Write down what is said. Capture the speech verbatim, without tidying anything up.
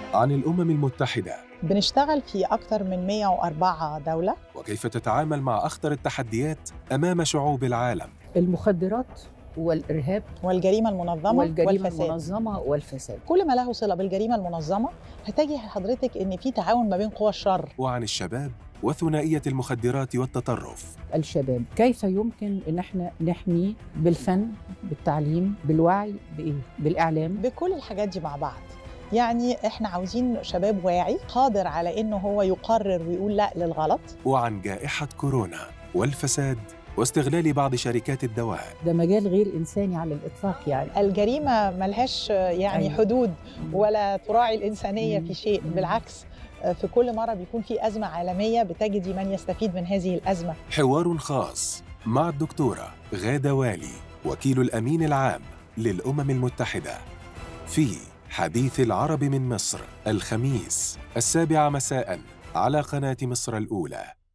عن الأمم المتحدة بنشتغل في أكثر من مئة وأربعة دولة. وكيف تتعامل مع أخطر التحديات أمام شعوب العالم. المخدرات والإرهاب والجريمة المنظمة والجريمة والفساد. المنظمة والفساد. كل ما له صلة بالجريمة المنظمة هتجي حضرتك إن في تعاون ما بين قوى الشر. وعن الشباب وثنائية المخدرات والتطرف. الشباب كيف يمكن إن احنا نحميه بالفن، بالتعليم، بالوعي، بإيه؟ بالإعلام، بكل الحاجات دي مع بعض. يعني احنا عاوزين شباب واعي قادر على إنه هو يقرر ويقول لا للغلط. وعن جائحة كورونا والفساد واستغلال بعض شركات الدواء. ده مجال غير إنساني على الإطلاق. يعني الجريمة ملهاش يعني أيوة. حدود ولا تراعي الإنسانية مم. في شيء، مم. بالعكس في كل مرة بيكون في أزمة عالمية بتجدي من يستفيد من هذه الأزمة. حوار خاص مع الدكتورة غادة والي، وكيل الأمين العام للأمم المتحدة، في حديث العرب من مصر، الخميس السابعة مساء على قناة مصر الأولى.